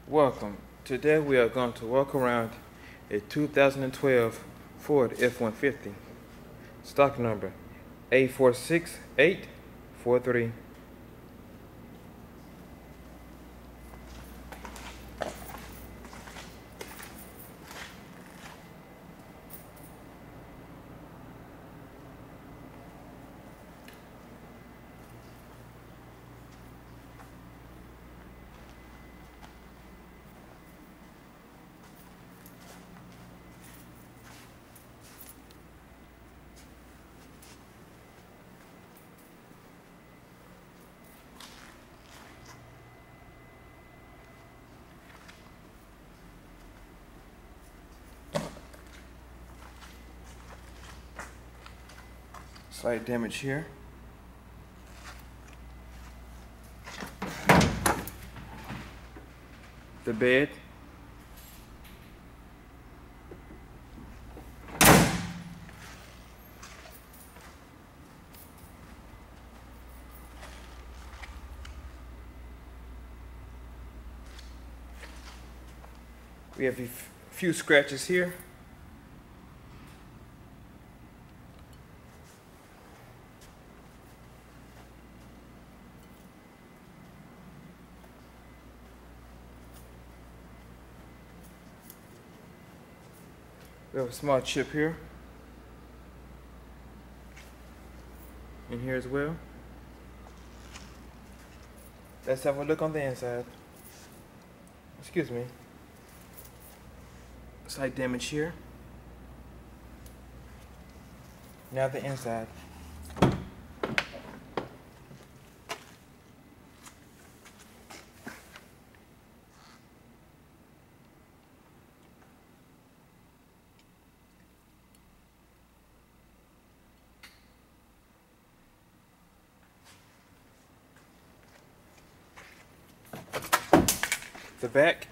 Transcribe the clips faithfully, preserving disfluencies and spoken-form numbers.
Welcome. Today we are going to walk around a two thousand twelve Ford F one fifty. Stock number A four six eight four three. Slight damage here. The bed. We have a few scratches here. We have a small chip here, in here as well. Let's have a look on the inside. Excuse me. Slight damage here. Now the inside. The back.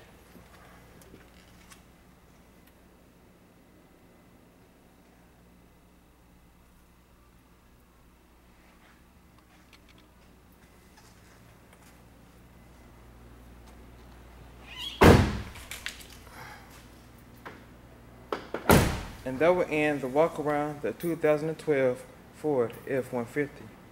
And that will end the walk around the two thousand twelve Ford F one fifty.